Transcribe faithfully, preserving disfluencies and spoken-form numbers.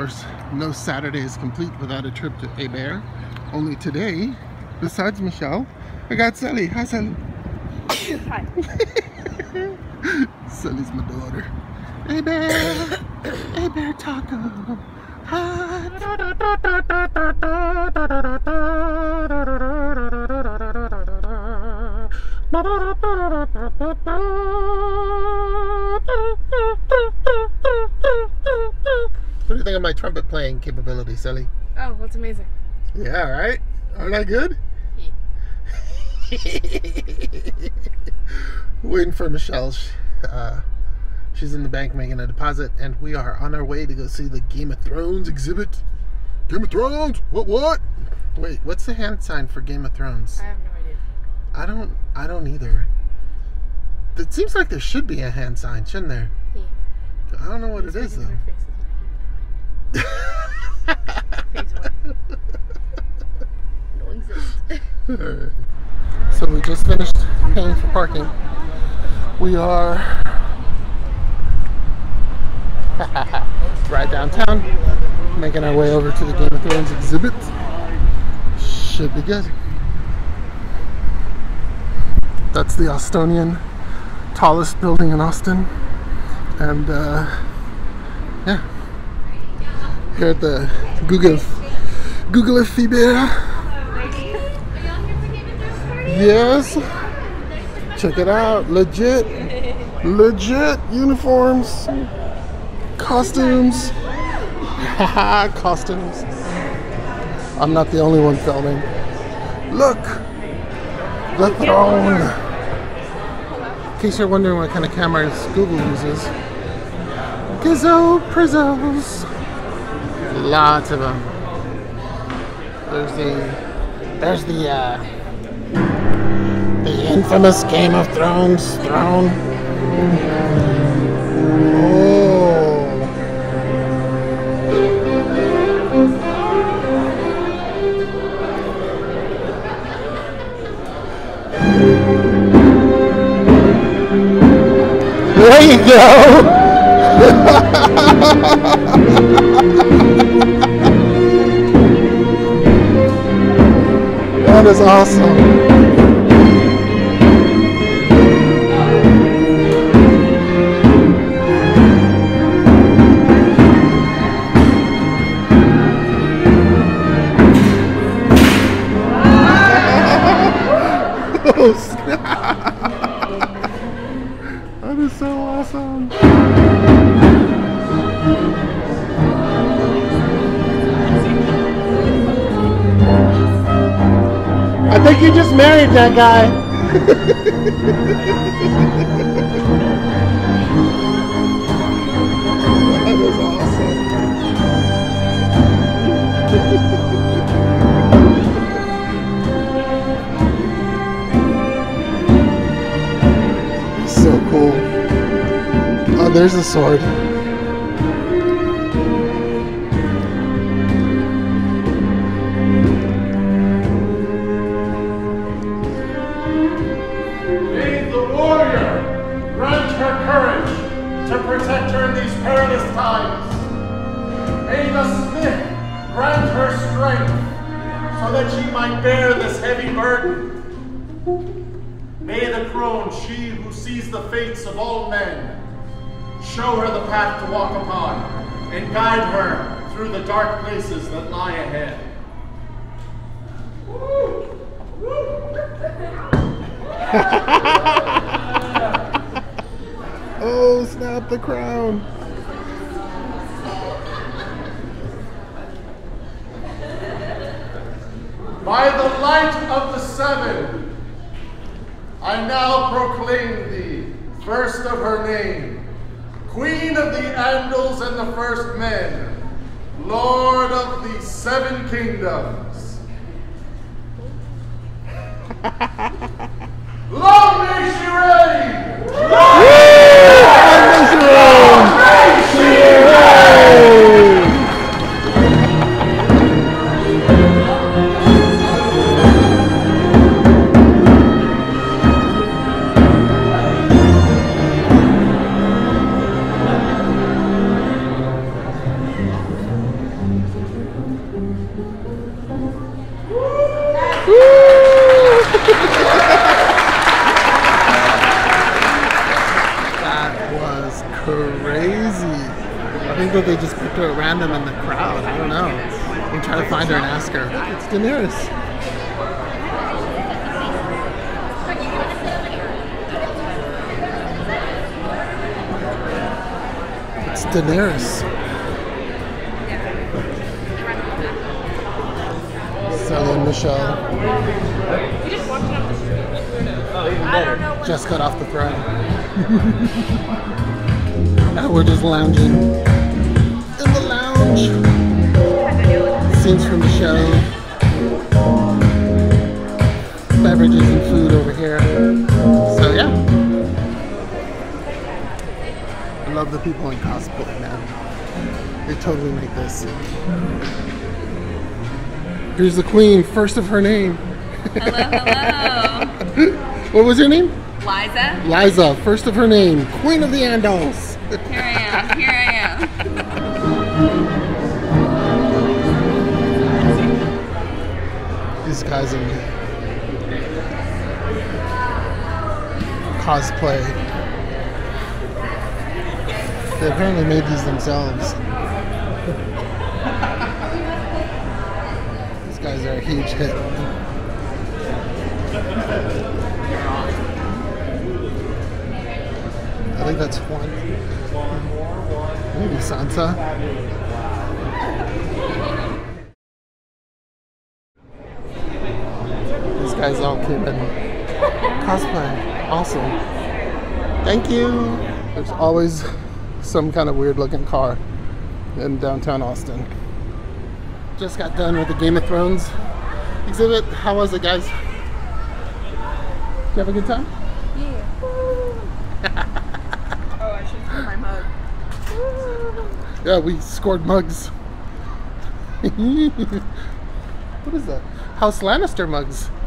course, no Saturday is complete without a trip to Hébert. Only today, besides Michelle, I got Sally. Hi, Sally. Hi. Sally's my daughter. Hébert, Hébert taco. Hot. What do you think of my trumpet playing capability, Sally? Oh, that's amazing. Yeah, right? Aren't I good? Yeah. Waiting for Michelle. She, uh, she's in the bank making a deposit, and we are on our way to go see the Game of Thrones exhibit. Game of Thrones? What, what? Wait, what's the hand sign for Game of Thrones? I have no idea. I don't, I don't either. It seems like there should be a hand sign, shouldn't there? Yeah. I don't know what it is, though. Face away. Don't exist. Alright. So we just finished paying for parking. We are right downtown, making our way over to the Game of Thrones exhibit. Should be good. That's the Austonian, tallest building in Austin. And uh, yeah, here at the Google Google Hébert. Yes, check it out. Legit, legit uniforms, costumes, costumes. I'm not the only one filming. Look, the throne. In case you're wondering what kind of cameras Google uses, Gizzo Prizzos. Lots of them. There's the, there's the, uh, the infamous Game of Thrones throne. Oh. There you go. That is awesome. Oh, snap. That is so awesome. I think you just married that guy. That was awesome. So cool. Oh, there's a sword. May the warrior grant her courage to protect her in these perilous times. May the smith grant her strength so that she might bear this heavy burden. May the crone, she who sees the fates of all men, show her the path to walk upon and guide her through the dark places that lie ahead. Oh, snap the crown. By the light of the seven, I now proclaim thee, first of her name, Queen of the Andals and the First Men, Lord of the Seven Kingdoms. Long may she reign! Long may she reign! Long may she reign! I think that they just picked her at random in the crowd. I don't know. And try to find her and ask her. Look, it's Daenerys. It's Daenerys. Sally and Michelle just got off the throne. And we're just lounging in the lounge. Scenes from the show. Beverages and food over here. So yeah. I love the people in cosplay, man. They totally make this. Here's the queen, first of her name. Hello, hello. What was your name? Liza. Liza, first of her name, Queen of the Andals. Here I am, here I am. These guys in cosplay. They apparently made these themselves. These guys are a huge hit. I think that's one. Maybe Sansa. These guys all came in cosplay. Awesome. Thank you. There's always some kind of weird looking car in downtown Austin. Just got done with the Game of Thrones exhibit. How was it, guys? Did you have a good time? Yeah. Oh, I should put my mug. Yeah, we scored mugs. What is that? House Lannister mugs.